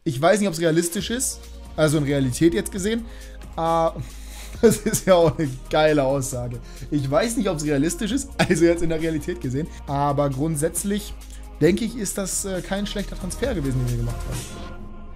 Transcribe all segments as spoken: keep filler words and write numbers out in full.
Ich weiß nicht, ob es realistisch ist, also in Realität jetzt gesehen. Äh, das ist ja auch eine geile Aussage. Ich weiß nicht, ob es realistisch ist, also jetzt in der Realität gesehen. Aber grundsätzlich, denke ich, ist das äh, kein schlechter Transfer gewesen, den wir gemacht haben.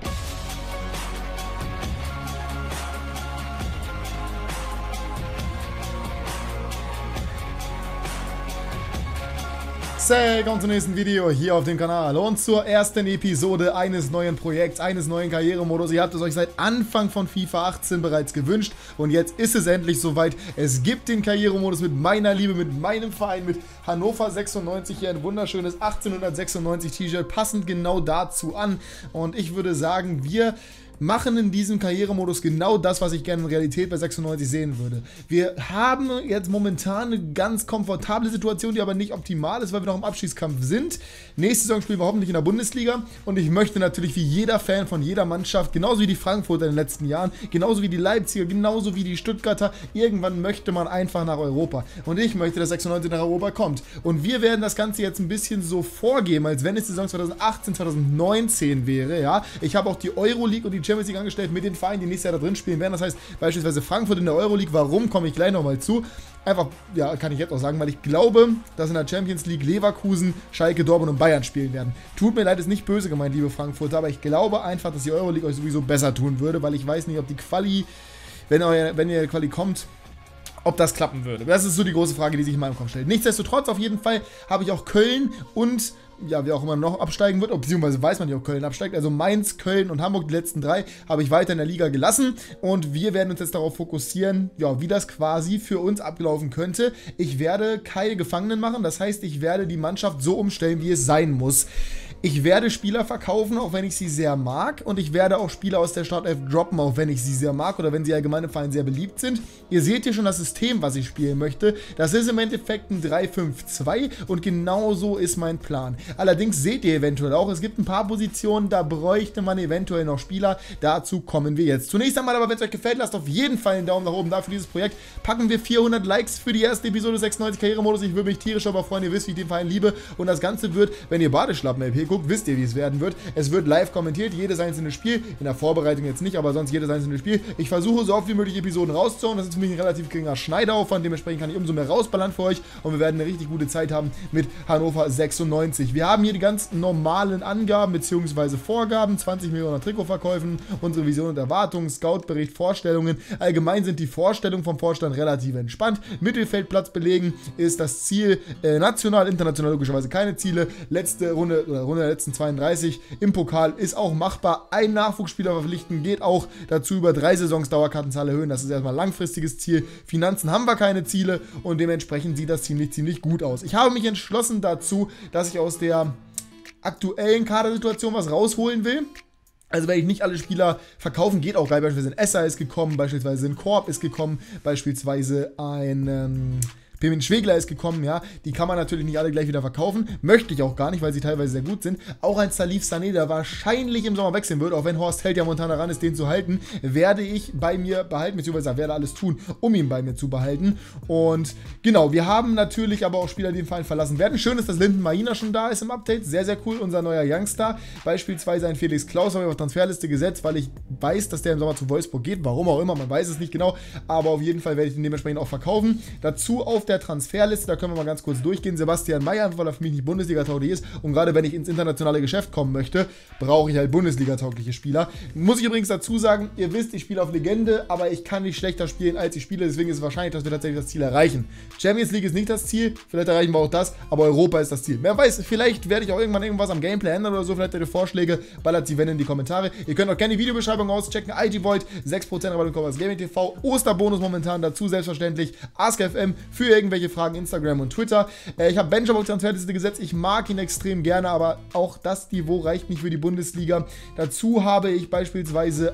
Willkommen zum nächsten Video hier auf dem Kanal und zur ersten Episode eines neuen Projekts, eines neuen Karrieremodus. Ihr habt es euch seit Anfang von FIFA achtzehn bereits gewünscht und jetzt ist es endlich soweit. Es gibt den Karrieremodus mit meiner Liebe, mit meinem Verein, mit Hannover sechsundneunzig, hier ein wunderschönes achtzehnhundertsechsundneunzig T-Shirt, passend genau dazu an. Und ich würde sagen, wir machen in diesem Karrieremodus genau das, was ich gerne in Realität bei sechsundneunzig sehen würde. Wir haben jetzt momentan eine ganz komfortable Situation, die aber nicht optimal ist, weil wir noch im Abstiegskampf sind. Nächste Saison spielen wir hoffentlich in der Bundesliga und ich möchte natürlich wie jeder Fan von jeder Mannschaft, genauso wie die Frankfurter in den letzten Jahren, genauso wie die Leipziger, genauso wie die Stuttgarter, irgendwann möchte man einfach nach Europa. Und ich möchte, dass sechsundneunzig nach Europa kommt. Und wir werden das Ganze jetzt ein bisschen so vorgeben, als wenn es die Saison zweitausendachtzehn, zweitausendneunzehn wäre, ja. Ich habe auch die Euroleague und die Champions League angestellt mit den Vereinen, die nächstes Jahr da drin spielen werden. Das heißt beispielsweise Frankfurt in der Euroleague. Warum, komme ich gleich nochmal zu. Einfach, ja, kann ich jetzt auch sagen, weil ich glaube, dass in der Champions League Leverkusen, Schalke, Dortmund und Bayern spielen werden. Tut mir leid, ist nicht böse gemeint, liebe Frankfurter, aber ich glaube einfach, dass die Euroleague euch sowieso besser tun würde, weil ich weiß nicht, ob die Quali, wenn, euer, wenn ihr Quali kommt, ob das klappen würde. Das ist so die große Frage, die sich in meinem Kopf stellt. Nichtsdestotrotz, auf jeden Fall habe ich auch Köln und ja, wer auch immer noch absteigen wird, beziehungsweise weiß man nicht, ob Köln absteigt. Also Mainz, Köln und Hamburg, die letzten drei, habe ich weiter in der Liga gelassen. Und wir werden uns jetzt darauf fokussieren, ja, wie das quasi für uns ablaufen könnte. Ich werde keine Gefangenen machen, das heißt, ich werde die Mannschaft so umstellen, wie es sein muss. Ich werde Spieler verkaufen, auch wenn ich sie sehr mag. Und ich werde auch Spieler aus der Startelf droppen, auch wenn ich sie sehr mag oder wenn sie allgemein im Verein sehr beliebt sind. Ihr seht hier schon das System, was ich spielen möchte. Das ist im Endeffekt ein drei fünf zwei und genau so ist mein Plan. Allerdings seht ihr eventuell auch, es gibt ein paar Positionen, da bräuchte man eventuell noch Spieler. Dazu kommen wir jetzt. Zunächst einmal aber, wenn es euch gefällt, lasst auf jeden Fall einen Daumen nach oben da für dieses Projekt. Packen wir vierhundert Likes für die erste Episode sechsundneunzig Karrieremodus. Ich würde mich tierisch darüber freuen, ihr wisst, wie ich den Verein liebe. Und das Ganze wird, wenn ihr Badeschlappen-L P guckt, wisst ihr, wie es werden wird. Es wird live kommentiert, jedes einzelne Spiel. In der Vorbereitung jetzt nicht, aber sonst jedes einzelne Spiel. Ich versuche so oft wie möglich Episoden rauszuhauen. Das ist für mich ein relativ geringer Schneidaufwand. Dementsprechend kann ich umso mehr rausballern für euch. Und wir werden eine richtig gute Zeit haben mit Hannover sechsundneunzig. Wir haben hier die ganz normalen Angaben bzw. Vorgaben. zwanzig Millionen Trikotverkäufen, unsere Vision und Erwartungen, Scoutbericht, Vorstellungen. Allgemein sind die Vorstellungen vom Vorstand relativ entspannt. Mittelfeldplatz belegen ist das Ziel. Äh, national, international logischerweise keine Ziele. Letzte Runde oder Runde der letzten zweiunddreißig im Pokal ist auch machbar. Ein Nachwuchsspieler verpflichten geht auch dazu, über drei Saisons Dauerkartenzahl erhöhen. Das ist erstmal ein langfristiges Ziel. Finanzen haben wir keine Ziele und dementsprechend sieht das ziemlich, ziemlich gut aus. Ich habe mich entschlossen dazu, dass ich aus der aktuellen Kadersituation was rausholen will. Also wenn ich nicht alle Spieler verkaufen, geht auch geil. Beispielsweise ein Esser ist gekommen, beispielsweise ein Korb ist gekommen, beispielsweise ein Ähm Pirmin Schwegler ist gekommen, ja, die kann man natürlich nicht alle gleich wieder verkaufen, möchte ich auch gar nicht, weil sie teilweise sehr gut sind. Auch ein Salif Sané, der wahrscheinlich im Sommer wechseln wird, auch wenn Horst Held ja momentan daran ist, den zu halten, werde ich bei mir behalten, beziehungsweise werde alles tun, um ihn bei mir zu behalten. Und genau, wir haben natürlich aber auch Spieler, die den Verein verlassen werden. Schön ist, dass Linden Maina schon da ist im Update, sehr, sehr cool, unser neuer Youngster. Beispielsweise ein Felix Klaus habe ich auf Transferliste gesetzt, weil ich weiß, dass der im Sommer zu Wolfsburg geht, warum auch immer, man weiß es nicht genau, aber auf jeden Fall werde ich den dementsprechend auch verkaufen. Dazu auf der Transferliste, da können wir mal ganz kurz durchgehen. Sebastian Meyer, weil er für mich nicht Bundesliga-tauglich ist. Und gerade wenn ich ins internationale Geschäft kommen möchte, brauche ich halt Bundesliga-taugliche Spieler. Muss ich übrigens dazu sagen, ihr wisst, ich spiele auf Legende, aber ich kann nicht schlechter spielen, als ich spiele. Deswegen ist es wahrscheinlich, dass wir tatsächlich das Ziel erreichen. Champions League ist nicht das Ziel, vielleicht erreichen wir auch das, aber Europa ist das Ziel. Wer weiß, vielleicht werde ich auch irgendwann irgendwas am Gameplay ändern oder so. Vielleicht habt ihr Vorschläge, ballert sie wenn in die Kommentare. Ihr könnt auch gerne die Videobeschreibung auschecken. I G Void, sechs Prozent Rabatt im Gaming T V, Osterbonus momentan dazu, selbstverständlich. AskFM für irgendwelche Fragen, Instagram und Twitter. Äh, ich habe Benjamin auf die Transferliste gesetzt. Ich mag ihn extrem gerne, aber auch das Niveau reicht nicht für die Bundesliga. Dazu habe ich beispielsweise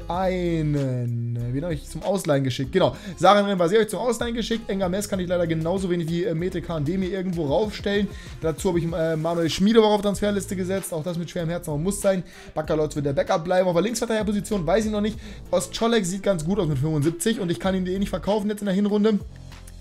einen, wen habe ich zum Ausleihen geschickt? Genau, Saran Renvasi habe ich zum Ausleihen geschickt. Engames kann ich leider genauso wenig wie äh, Mete K und Demi irgendwo raufstellen. Dazu habe ich äh, Manuel Schmiedow auf Transferliste gesetzt. Auch das mit schwerem Herzen, aber muss sein. Baccalords wird der Backup bleiben. Auf der Linksverteidigerposition weiß ich noch nicht. Ostcholek sieht ganz gut aus mit fünfundsiebzig und ich kann ihn eh nicht verkaufen jetzt in der Hinrunde.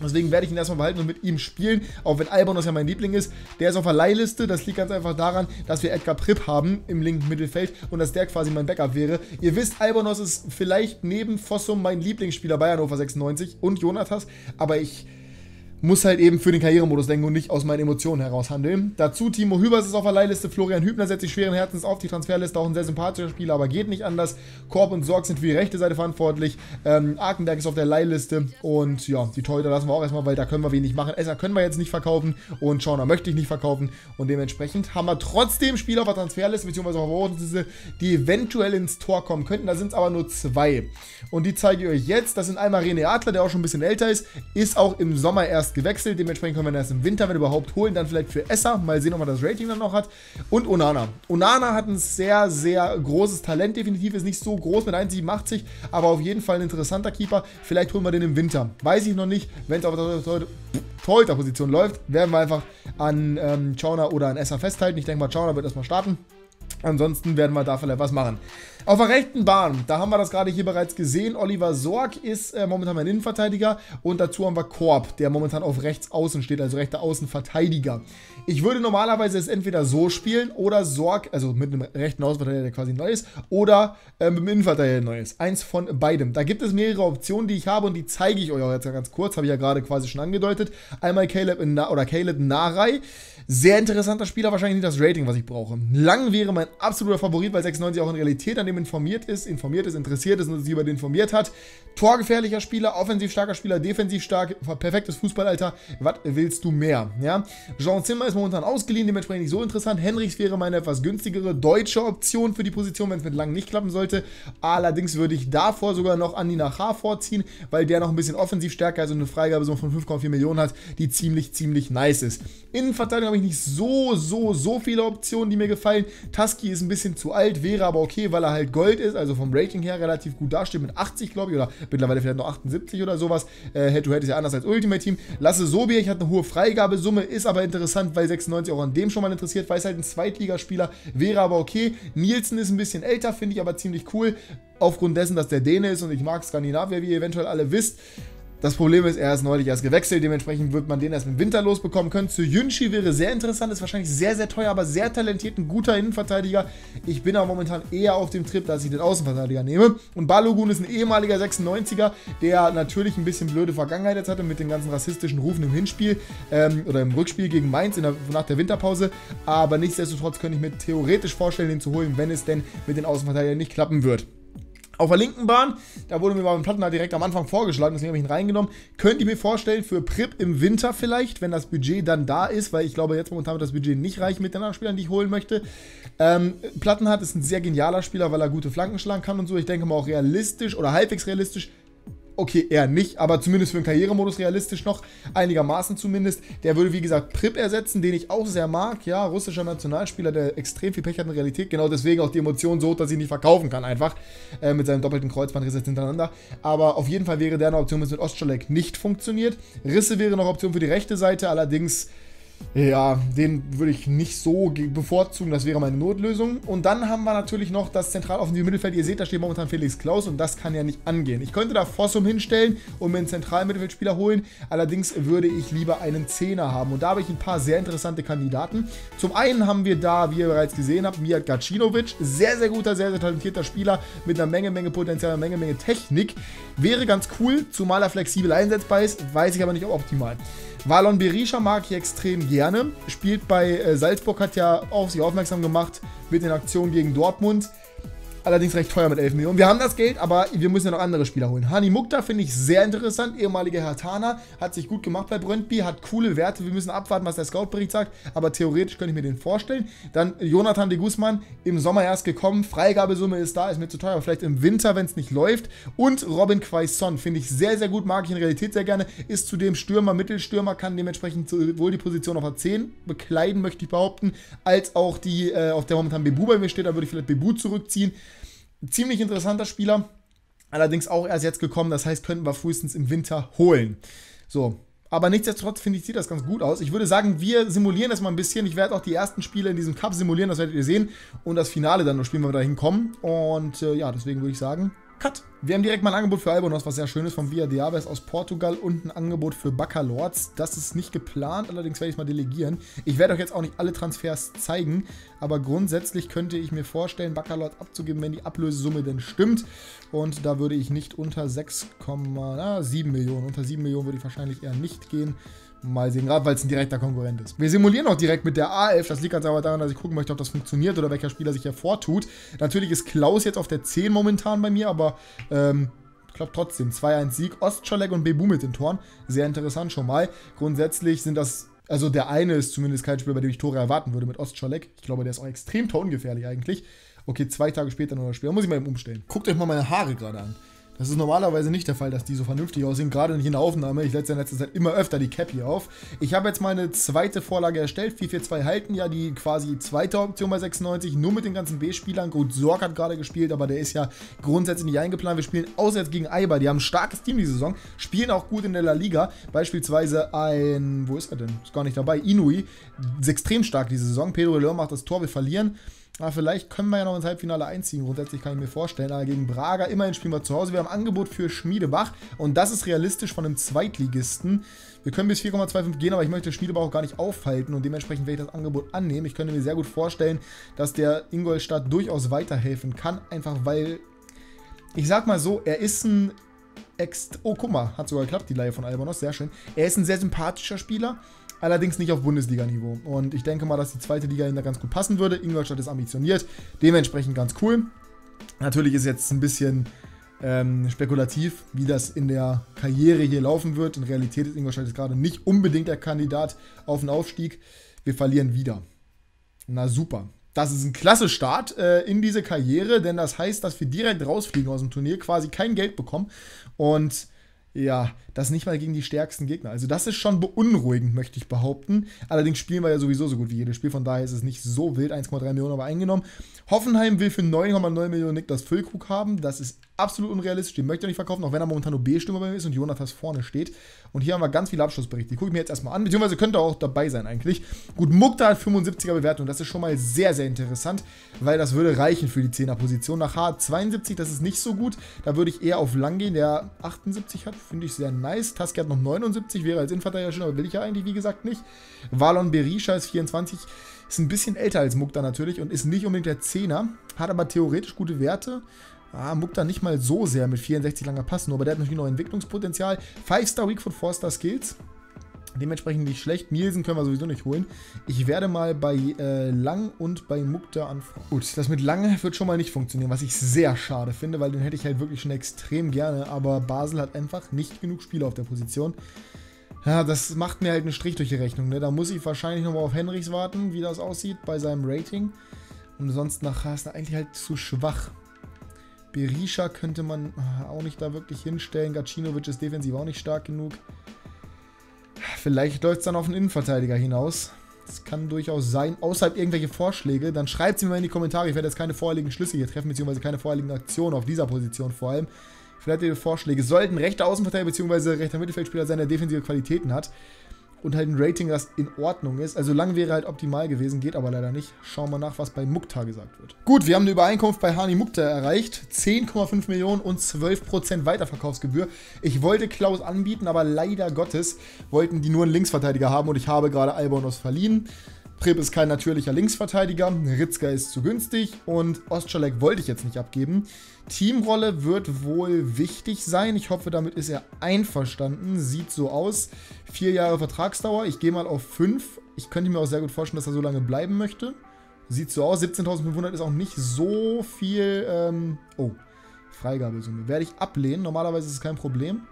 Deswegen werde ich ihn erstmal behalten und mit ihm spielen, auch wenn Albonos ja mein Liebling ist. Der ist auf der Leihliste, das liegt ganz einfach daran, dass wir Edgar Pripp haben im linken Mittelfeld und dass der quasi mein Backup wäre. Ihr wisst, Albonos ist vielleicht neben Fossum mein Lieblingsspieler bei Hannover sechsundneunzig und Jonathas, aber ich muss halt eben für den Karrieremodus denken und nicht aus meinen Emotionen heraus handeln. Dazu Timo Hübers ist auf der Leihliste, Florian Hübner setzt sich schweren Herzens auf die Transferliste, auch ein sehr sympathischer Spieler, aber geht nicht anders. Korb und Sorg sind für die rechte Seite verantwortlich. Ähm, Arkenberg ist auf der Leihliste und ja, die Torhüter lassen wir auch erstmal, weil da können wir wenig machen. Esser können wir jetzt nicht verkaufen und Schauner möchte ich nicht verkaufen und dementsprechend haben wir trotzdem Spieler auf der Transferliste, beziehungsweise auf der Verordnungsliste, die eventuell ins Tor kommen könnten. Da sind es aber nur zwei und die zeige ich euch jetzt. Das sind einmal René Adler, der auch schon ein bisschen älter ist, ist auch im Sommer erst gewechselt, dementsprechend können wir ihn erst im Winter, wenn überhaupt, holen, dann vielleicht für Esser, mal sehen, ob man das Rating dann noch hat, und Onana. Onana hat ein sehr, sehr großes Talent, definitiv, ist nicht so groß mit eins Komma siebenundachtzig, aber auf jeden Fall ein interessanter Keeper, vielleicht holen wir den im Winter, weiß ich noch nicht, wenn es auf der Torhüter-Position läuft, werden wir einfach an ähm, Schauner oder an Esser festhalten. Ich denke mal, Schauner wird erstmal starten. Ansonsten werden wir da vielleicht was machen. Auf der rechten Bahn, da haben wir das gerade hier bereits gesehen, Oliver Sorg ist äh, momentan mein Innenverteidiger und dazu haben wir Korb, der momentan auf rechts außen steht, also rechter Außenverteidiger. Ich würde normalerweise es entweder so spielen oder Sorg, also mit einem rechten Außenverteidiger, der quasi neu ist, oder äh, mit dem Innenverteidiger, der neu ist. Eins von beidem. Da gibt es mehrere Optionen, die ich habe und die zeige ich euch auch jetzt ganz kurz, habe ich ja gerade quasi schon angedeutet. Einmal Caleb, in Na oder Caleb Narei. Sehr interessanter Spieler, wahrscheinlich nicht das Rating, was ich brauche. Lang wäre mein absoluter Favorit, weil sechsundneunzig auch in Realität an dem informiert ist, informiert ist, interessiert ist und sich über den informiert hat. Torgefährlicher Spieler, offensiv starker Spieler, defensiv stark, perfektes Fußballalter. Was willst du mehr? Ja? Jean Zimmer ist momentan ausgeliehen, dementsprechend nicht so interessant. Henrichs wäre meine etwas günstigere deutsche Option für die Position, wenn es mit Lang nicht klappen sollte. Allerdings würde ich davor sogar noch Andi Nachar vorziehen, weil der noch ein bisschen offensiv stärker ist und eine Freigabe so von fünf Komma vier Millionen hat, die ziemlich, ziemlich nice ist. Innenverteidigung habe ich nicht so, so, so viele Optionen, die mir gefallen. Tusky ist ein bisschen zu alt, wäre aber okay, weil er halt Gold ist, also vom Rating her relativ gut dasteht, mit achtzig, glaube ich, oder mittlerweile vielleicht noch achtundsiebzig oder sowas. Äh, Head-to-Head ist ja anders als Ultimate Team. Lasse Sobiech hat eine hohe Freigabesumme, ist aber interessant, weil sechsundneunzig auch an dem schon mal interessiert, weil es halt ein Zweitligaspieler wäre, aber okay. Nielsen ist ein bisschen älter, finde ich aber ziemlich cool, aufgrund dessen, dass der Däne ist und ich mag Skandinavier, wie ihr eventuell alle wisst. Das Problem ist, er ist neulich erst gewechselt, dementsprechend wird man den erst im Winter losbekommen können. Zu Yunchi wäre sehr interessant, ist wahrscheinlich sehr, sehr teuer, aber sehr talentiert, ein guter Innenverteidiger. Ich bin aber momentan eher auf dem Trip, dass ich den Außenverteidiger nehme. Und Balogun ist ein ehemaliger sechsundneunziger, der natürlich ein bisschen blöde Vergangenheit jetzt hatte mit den ganzen rassistischen Rufen im Hinspiel ähm, oder im Rückspiel gegen Mainz in der, nach der Winterpause. Aber nichtsdestotrotz könnte ich mir theoretisch vorstellen, den zu holen, wenn es denn mit den Außenverteidigern nicht klappen wird. Auf der linken Bahn, da wurde mir beim Plattenhardt direkt am Anfang vorgeschlagen, deswegen habe ich ihn reingenommen. Könnt ihr mir vorstellen, für Pripp im Winter vielleicht, wenn das Budget dann da ist, weil ich glaube, jetzt momentan wird das Budget nicht reichen mit den anderen Spielern, die ich holen möchte. Ähm, Plattenhardt ist ein sehr genialer Spieler, weil er gute Flanken schlagen kann und so. Ich denke mal auch realistisch oder halbwegs realistisch. Okay, eher nicht, aber zumindest für den Karrieremodus realistisch noch, einigermaßen zumindest. Der würde, wie gesagt, Pripp ersetzen, den ich auch sehr mag, ja, russischer Nationalspieler, der extrem viel Pech hat in Realität, genau deswegen auch die Emotion so, dass ich ihn nicht verkaufen kann einfach, äh, mit seinem doppelten Kreuzbandriss jetzt hintereinander, aber auf jeden Fall wäre der eine Option, wenn es mit Ostscholek nicht funktioniert. Risse wäre noch Option für die rechte Seite, allerdings... Ja, den würde ich nicht so bevorzugen, das wäre meine Notlösung. Und dann haben wir natürlich noch das zentraloffensive Mittelfeld. Ihr seht, da steht momentan Felix Klaus und das kann ja nicht angehen. Ich könnte da Fossum hinstellen und mir einen Zentralmittelfeldspieler holen, allerdings würde ich lieber einen Zehner haben. Und da habe ich ein paar sehr interessante Kandidaten. Zum einen haben wir da, wie ihr bereits gesehen habt, Mijat Gacinovic, sehr, sehr guter, sehr, sehr talentierter Spieler mit einer Menge, Menge Potenzial, einer Menge, Menge Technik. Wäre ganz cool, zumal er flexibel einsetzbar ist, weiß ich aber nicht, ob optimal. Valon Berisha mag ich extrem gerne, spielt bei äh, Salzburg, hat ja auf sich aufmerksam gemacht mit den Aktionen gegen Dortmund. Allerdings recht teuer mit elf Millionen. Wir haben das Geld, aber wir müssen ja noch andere Spieler holen. Hani Mukta finde ich sehr interessant. Ehemaliger Hertaner. Hat sich gut gemacht bei Brøndby. Hat coole Werte. Wir müssen abwarten, was der Scout-Bericht sagt. Aber theoretisch könnte ich mir den vorstellen. Dann Jonathan de Guzman. Im Sommer erst gekommen. Freigabesumme ist da. Ist mir zu teuer. Aber vielleicht im Winter, wenn es nicht läuft. Und Robin Quaison. Finde ich sehr, sehr gut. Mag ich in Realität sehr gerne. Ist zudem Stürmer, Mittelstürmer. Kann dementsprechend sowohl die Position auf der zehn bekleiden, möchte ich behaupten. Als auch die, äh, auf der momentan Bebu bei mir steht. Da würde ich vielleicht Bebu zurückziehen. Ziemlich interessanter Spieler, allerdings auch erst jetzt gekommen, das heißt, könnten wir frühestens im Winter holen. So, aber nichtsdestotrotz finde ich, sieht das ganz gut aus. Ich würde sagen, wir simulieren das mal ein bisschen. Ich werde auch die ersten Spiele in diesem Cup simulieren, das werdet ihr sehen. Und das Finale dann noch spielen, wenn wir da hinkommen. Und äh, ja, deswegen würde ich sagen, Cut. Wir haben direkt mal ein Angebot für Albonos, was sehr schön ist, vom Via de Aves aus Portugal und ein Angebot für Baccalords. Das ist nicht geplant, allerdings werde ich es mal delegieren. Ich werde euch jetzt auch nicht alle Transfers zeigen, aber grundsätzlich könnte ich mir vorstellen, Baccalords abzugeben, wenn die Ablösesumme denn stimmt. Und da würde ich nicht unter sechs Komma sieben Millionen, unter sieben Millionen würde ich wahrscheinlich eher nicht gehen. Mal sehen, gerade weil es ein direkter Konkurrent ist. Wir simulieren auch direkt mit der A elf. Das liegt ganz aber daran, dass ich gucken möchte, ob das funktioniert oder welcher Spieler sich hervortut. Natürlich ist Klaus jetzt auf der zehn momentan bei mir, aber ähm, ich glaube trotzdem. zwei eins Sieg. Ostscholek und Bebu mit den Toren. Sehr interessant schon mal. Grundsätzlich sind das, also der eine ist zumindest kein Spieler, bei dem ich Tore erwarten würde mit Ostscholek. Ich glaube, der ist auch extrem torungefährlich eigentlich. Okay, zwei Tage später nur das Spiel. Da muss ich mal eben umstellen. Guckt euch mal meine Haare gerade an. Das ist normalerweise nicht der Fall, dass die so vernünftig aussehen, gerade nicht in der Aufnahme. Ich setze in letzter Zeit immer öfter die Cap hier auf. Ich habe jetzt meine zweite Vorlage erstellt, vier vier zwei halten, ja die quasi zweite Option bei sechsundneunzig, nur mit den ganzen B-Spielern. Gut, Sorg hat gerade gespielt, aber der ist ja grundsätzlich nicht eingeplant. Wir spielen auswärts gegen Eibar, die haben ein starkes Team diese Saison, spielen auch gut in der La Liga. Beispielsweise ein, wo ist er denn? Ist gar nicht dabei, Inui, ist extrem stark diese Saison. Pedro León macht das Tor, wir verlieren. Aber vielleicht können wir ja noch ins Halbfinale einziehen. Grundsätzlich kann ich mir vorstellen. Aber gegen Braga, immerhin spielen wir zu Hause. Wir haben ein Angebot für Schmiedebach. Und das ist realistisch von einem Zweitligisten. Wir können bis vier Komma fünfundzwanzig gehen, aber ich möchte Schmiedebach auch gar nicht aufhalten. Und dementsprechend werde ich das Angebot annehmen. Ich könnte mir sehr gut vorstellen, dass der Ingolstadt durchaus weiterhelfen kann. Einfach weil, ich sag mal so, er ist ein Ext... Oh, guck mal, hat sogar geklappt, die Leihe von Albonos. Sehr schön. Er ist ein sehr sympathischer Spieler. Allerdings nicht auf Bundesliga-Niveau. Und ich denke mal, dass die zweite Liga ihm da ganz gut passen würde. Ingolstadt ist ambitioniert, dementsprechend ganz cool. Natürlich ist jetzt ein bisschen ähm, spekulativ, wie das in der Karriere hier laufen wird. In Realität ist Ingolstadt jetzt gerade nicht unbedingt der Kandidat auf den Aufstieg. Wir verlieren wieder. Na super. Das ist ein klasse Start äh, in diese Karriere, denn das heißt, dass wir direkt rausfliegen aus dem Turnier, quasi kein Geld bekommen. Und ja, das nicht mal gegen die stärksten Gegner. Also das ist schon beunruhigend, möchte ich behaupten. Allerdings spielen wir ja sowieso so gut wie jedes Spiel, von daher ist es nicht so wild. eins Komma drei Millionen aber eingenommen. Hoffenheim will für neun Komma neun Millionen Niklas Füllkrug haben. Das ist absolut unrealistisch. Den möchte er nicht verkaufen, auch wenn er momentan nur B-Stürmer bei mir ist und Jonathas vorne steht. Und hier haben wir ganz viele Abschlussberichte. Die gucke ich mir jetzt erstmal an, beziehungsweise könnte auch dabei sein eigentlich. Gut, Mukta hat fünfundsiebziger Bewertung. Das ist schon mal sehr, sehr interessant, weil das würde reichen für die zehner-Position. Nach H zweiundsiebzig, das ist nicht so gut. Da würde ich eher auf Lang gehen, der achtundsiebzig hat. Finde ich sehr nice. Taski hat noch neunundsiebzig, wäre als Innenverteidiger schön, aber will ich ja eigentlich, wie gesagt, nicht. Valon Berisha ist vierundzwanzig. Ist ein bisschen älter als Mukta natürlich und ist nicht unbedingt der Zehner. Hat aber theoretisch gute Werte. Ah, Mukta nicht mal so sehr mit vierundsechzig langer Passen, aber der hat natürlich noch Entwicklungspotenzial. fünf-Star Weak Foot, four Star Skills. Dementsprechend nicht schlecht. Nielsen können wir sowieso nicht holen. Ich werde mal bei äh, Lang und bei Mukta anfangen. Gut, das mit Lang wird schon mal nicht funktionieren, was ich sehr schade finde, weil den hätte ich halt wirklich schon extrem gerne. Aber Basel hat einfach nicht genug Spieler auf der Position. Ja, das macht mir halt einen Strich durch die Rechnung. Ne? Da muss ich wahrscheinlich nochmal auf Henrichs warten, wie das aussieht bei seinem Rating. Und sonst nachher ist er eigentlich halt zu schwach. Berisha könnte man auch nicht da wirklich hinstellen. Gacinovic ist defensiv auch nicht stark genug. Vielleicht läuft es dann auf einen Innenverteidiger hinaus. Das kann durchaus sein. Außerhalb irgendwelche Vorschläge, dann schreibt sie mir mal in die Kommentare. Ich werde jetzt keine vorherigen Schlüsse hier treffen, beziehungsweise keine vorherigen Aktionen auf dieser Position vor allem. Vielleicht ihre Vorschläge. Sollten rechter Außenverteidiger bzw. rechter Mittelfeldspieler sein, der defensive Qualitäten hat und halt ein Rating, das in Ordnung ist. Also lang wäre halt optimal gewesen, geht aber leider nicht. Schauen wir nach, was bei Mukta gesagt wird. Gut, wir haben eine Übereinkunft bei Hani Mukta erreicht. zehn Komma fünf Millionen und zwölf Prozent Weiterverkaufsgebühr. Ich wollte Klaus anbieten, aber leider Gottes wollten die nur einen Linksverteidiger haben und ich habe gerade Albonos verliehen. Prip ist kein natürlicher Linksverteidiger, Ritzka ist zu günstig und Ostscholek wollte ich jetzt nicht abgeben. Teamrolle wird wohl wichtig sein. Ich hoffe, damit ist er einverstanden. Sieht so aus. Vier Jahre Vertragsdauer. Ich gehe mal auf fünf. Ich könnte mir auch sehr gut vorstellen, dass er so lange bleiben möchte. Sieht so aus. siebzehntausendfünfhundert ist auch nicht so viel. Ähm oh, Freigabesumme. Werde ich ablehnen. Normalerweise ist es kein Problem.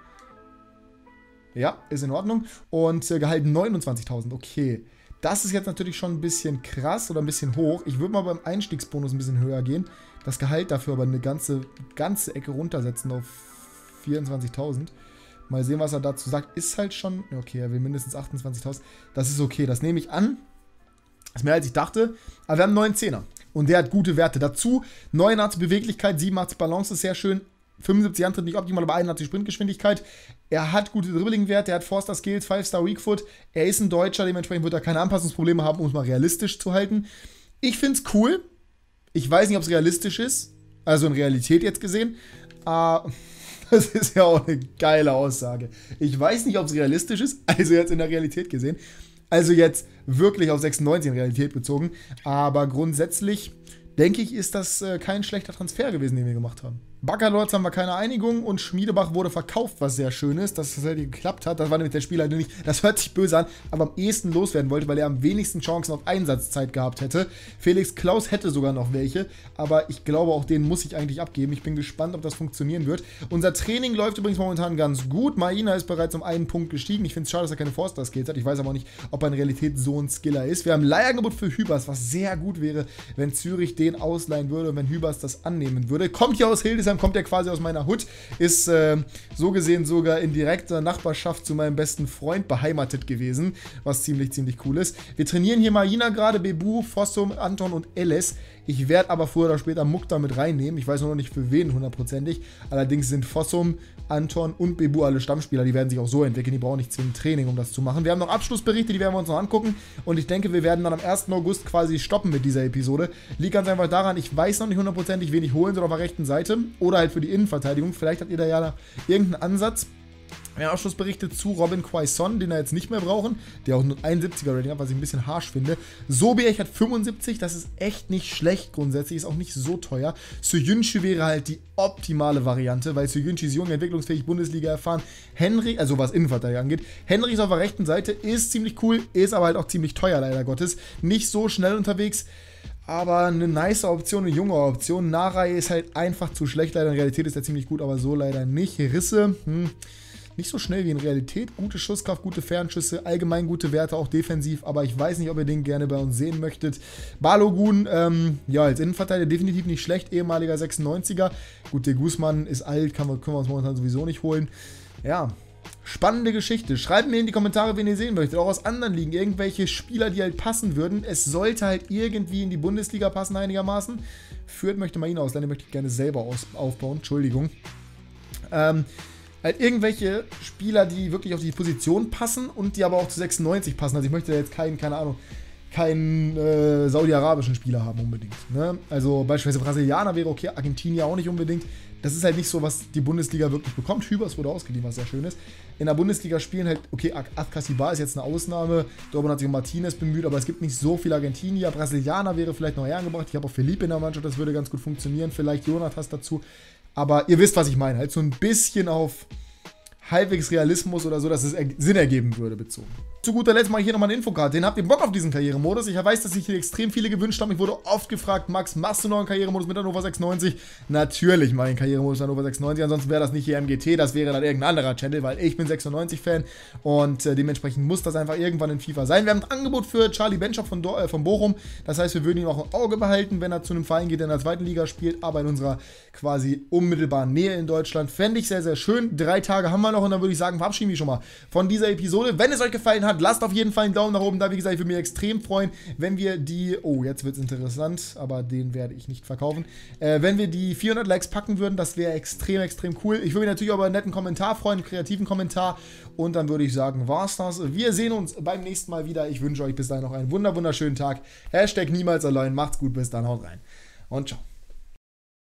Ja, ist in Ordnung. Und äh, Gehalt neunundzwanzigtausend. Okay. Das ist jetzt natürlich schon ein bisschen krass oder ein bisschen hoch. Ich würde mal beim Einstiegsbonus ein bisschen höher gehen. Das Gehalt dafür aber eine ganze, ganze Ecke runtersetzen auf vierundzwanzigtausend. Mal sehen, was er dazu sagt. Ist halt schon... Okay, er will mindestens achtundzwanzigtausend. Das ist okay, das nehme ich an. Das ist mehr als ich dachte. Aber wir haben einen neuen Zehner. Und der hat gute Werte. Dazu neunundachtzig Beweglichkeit, siebenundachtzig Balance ist sehr schön. fünfundsiebzig Antritt nicht optimal, aber einundachtzig Sprintgeschwindigkeit. Er hat gute Dribbling-Werte, er hat four Star Skills, five Star Weak Foot. Er ist ein Deutscher, dementsprechend wird er keine Anpassungsprobleme haben, um es mal realistisch zu halten. Ich finde es cool. Ich weiß nicht, ob es realistisch ist, also in Realität jetzt gesehen, Ah, das ist ja auch eine geile Aussage. Ich weiß nicht, ob es realistisch ist, also jetzt in der Realität gesehen. Also jetzt wirklich auf sechsundneunzig in Realität bezogen. Aber grundsätzlich, denke ich, ist das äh, kein schlechter Transfer gewesen, den wir gemacht haben. Baccalords haben wir keine Einigung und Schmiedebach wurde verkauft, was sehr schön ist, dass das halt geklappt hat. Das war nämlich der Spieler, den ich, das hört sich böse an, aber am ehesten loswerden wollte, weil er am wenigsten Chancen auf Einsatzzeit gehabt hätte. Felix Klaus hätte sogar noch welche, aber ich glaube, auch den muss ich eigentlich abgeben. Ich bin gespannt, ob das funktionieren wird. Unser Training läuft übrigens momentan ganz gut. Maina ist bereits um einen Punkt gestiegen. Ich finde es schade, dass er keine Forster-Skills hat. Ich weiß aber auch nicht, ob er in Realität so ein Skiller ist. Wir haben ein Leihangebot für Hübers, was sehr gut wäre, wenn Zürich den ausleihen würde und wenn Hübers das annehmen würde. Kommt hier aus Hildesheim, kommt ja quasi aus meiner Hut, ist äh, so gesehen sogar in direkter Nachbarschaft zu meinem besten Freund beheimatet gewesen, was ziemlich, ziemlich cool ist. Wir trainieren hier Maina gerade, Bebu, Fossum, Anton und Eles. Ich werde aber früher oder später Mukta mit reinnehmen. Ich weiß nur noch nicht für wen hundertprozentig. Allerdings sind Fossum, Anton und Bebu alle Stammspieler. Die werden sich auch so entwickeln. Die brauchen nicht zwingend Training, um das zu machen. Wir haben noch Abschlussberichte, die werden wir uns noch angucken. Und ich denke, wir werden dann am ersten August quasi stoppen mit dieser Episode. Liegt ganz einfach daran, ich weiß noch nicht hundertprozentig, wen ich holen soll auf der rechten Seite. Oder halt für die Innenverteidigung. Vielleicht habt ihr da ja irgendeinen Ansatz. Wir haben Abschlussberichte zu Robin Quaison, den wir jetzt nicht mehr brauchen, der auch nur einundsiebziger Rating hat, was ich ein bisschen harsch finde. Sobiech hat fünfundsiebzig, das ist echt nicht schlecht grundsätzlich, ist auch nicht so teuer. Soyuncu wäre halt die optimale Variante, weil Soyuncu ist jung, entwicklungsfähig, Bundesliga erfahren. Henry, also was Innenverteidiger angeht, Henry ist auf der rechten Seite, ist ziemlich cool, ist aber halt auch ziemlich teuer, leider Gottes. Nicht so schnell unterwegs. Aber eine nice Option, eine junge Option. Narai ist halt einfach zu schlecht, leider in Realität ist er ziemlich gut, aber so leider nicht. Risse, hm. Nicht so schnell wie in Realität. Gute Schusskraft, gute Fernschüsse, allgemein gute Werte, auch defensiv. Aber ich weiß nicht, ob ihr den gerne bei uns sehen möchtet. Balogun, ähm, ja, als Innenverteidiger definitiv nicht schlecht. Ehemaliger sechsundneunziger. Gut, der Guzman ist alt, kann man, können wir uns momentan sowieso nicht holen. Ja, spannende Geschichte. Schreibt mir in die Kommentare, wen ihr sehen möchtet. Auch aus anderen Ligen. Irgendwelche Spieler, die halt passen würden. Es sollte halt irgendwie in die Bundesliga passen einigermaßen. Fürth möchte mal ihn ausleihen. Den möchte ich gerne selber aus aufbauen. Entschuldigung. Ähm... Halt irgendwelche Spieler, die wirklich auf die Position passen und die aber auch zu sechsundneunzig passen. Also ich möchte jetzt keinen, keine Ahnung, keinen äh, saudi-arabischen Spieler haben unbedingt. Ne? Also beispielsweise Brasilianer wäre okay, Argentinier auch nicht unbedingt. Das ist halt nicht so, was die Bundesliga wirklich bekommt. Hübers wurde ausgeliehen, was sehr schön ist. In der Bundesliga spielen halt, okay, Atkasibar ist jetzt eine Ausnahme. Dortmund hat sich um Martinez bemüht, aber es gibt nicht so viele Argentinier. Brasilianer wäre vielleicht noch hergebracht. Ich habe auch Felipe in der Mannschaft, das würde ganz gut funktionieren. Vielleicht Jonathas dazu. Aber ihr wisst, was ich meine. Halt so ein bisschen auf halbwegs Realismus oder so, dass es Sinn ergeben würde, bezogen. Zu guter Letzt mache ich hier nochmal eine Infokarte. Den habt ihr Bock auf diesen Karrieremodus? Ich weiß, dass sich hier extrem viele gewünscht haben. Ich wurde oft gefragt, Max, machst du noch einen Karrieremodus mit Hannover sechsundneunzig? Natürlich mache ich einen Karrieremodus mit Hannover sechsundneunzig, ansonsten wäre das nicht hier M G T, das wäre dann irgendein anderer Channel, weil ich bin sechsundneunzig-Fan und äh, dementsprechend muss das einfach irgendwann in FIFA sein. Wir haben ein Angebot für Charlie Benchop von, äh, von Bochum, das heißt, wir würden ihn auch im Auge behalten, wenn er zu einem Verein geht, der in der zweiten Liga spielt, aber in unserer quasi unmittelbaren Nähe in Deutschland. Fände ich sehr, sehr schön. Drei Tage haben wir noch und dann würde ich sagen, verabschieden wir schon mal von dieser Episode. Wenn es euch gefallen hat, lasst auf jeden Fall einen Daumen nach oben da. Wie gesagt, ich würde mich extrem freuen, wenn wir die, oh, jetzt wird es interessant, aber den werde ich nicht verkaufen, äh, wenn wir die vierhundert Likes packen würden, das wäre extrem, extrem cool. Ich würde mich natürlich auch über einen netten Kommentar freuen, einen kreativen Kommentar und dann würde ich sagen, war's das. Wir sehen uns beim nächsten Mal wieder. Ich wünsche euch bis dahin noch einen wunder, wunderschönen Tag. Hashtag niemals allein. Macht's gut, bis dann, haut rein und ciao.